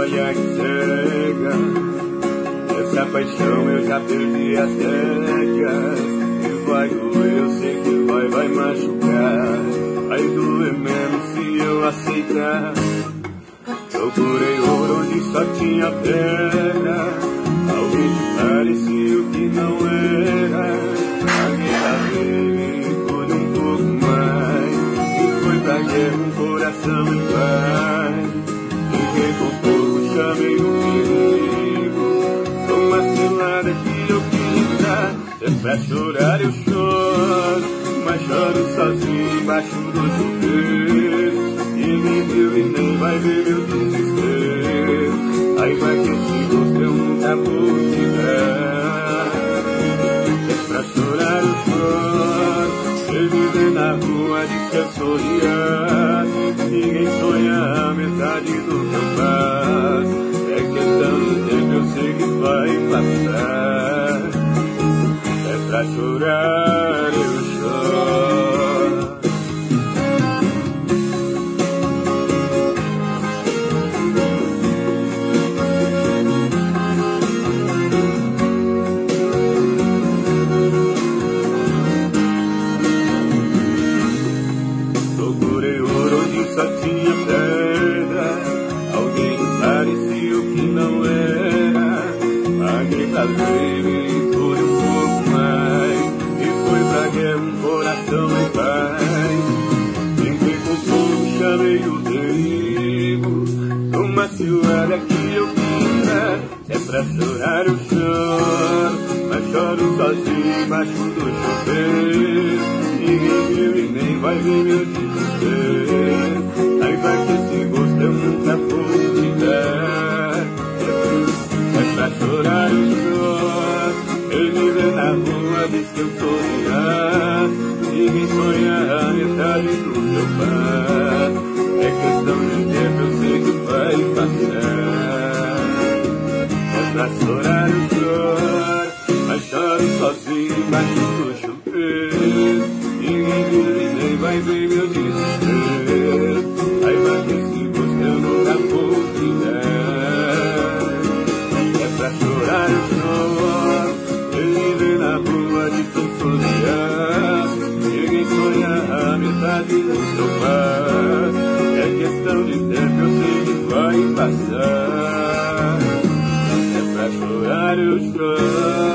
olhar que cega. Essa paixão eu já perdi as rédeas. E vai doer, eu sei que vai machucar. Vai doer menos se eu aceitar. Procurei ouro onde só tinha pedra. Alguém que parecia o que não era. Alguém da dele por um pouco mais. E foi pra guerra um coração em paz. Liguei com fogo, chamei o perigo. Uma cilada que eu quis dar. Se é pra chorar eu choro, mas choro sozinho embaixo do chuveiro. Ninguém viu e nem vai ver meu desespero. Saiba que esse gosto eu nunca vou te dar. Se é pra chorar eu choro. Ele viver na rua diz que eu sou riacho. Ninguém sonha a metade do que eu faço. É questão de tempo, eu sei que vai passar. Se é pra chorar eu choro. Procurei ouro onde só tinha pedra. Alguém que parecia o que não era. Paguei pra ver e foi um pouco mais. E foi pra guerra um coração em paz. Entrei com fogo, chamei o perigo. Uma cilada que eu quis dar. Se é pra chorar eu choro, mas choro sozinho embaixo do chuveiro. Ninguém viu e nem vai ver meu desespero. Saiba que esse gosto eu nunca vou te dar. Se é pra chorar eu choro. Ele vê na rua, diz que eu sou riacho. Ninguém sonha a metade do que eu faço. É questão de tempo, eu sei que vai passar. Se é pra chorar eu choro, mas choro sozinho embaixo do chuveiro. Ninguém viu e nem vai ver meu desespero. Saiba que esse gosto eu nunca vou te dar. É pra chorar eu choro. Ele vê na rua diz que eu sou riacho. Ninguém sonha a metade do que eu faço. É questão de tempo, eu sei que vai passar. É pra chorar eu choro.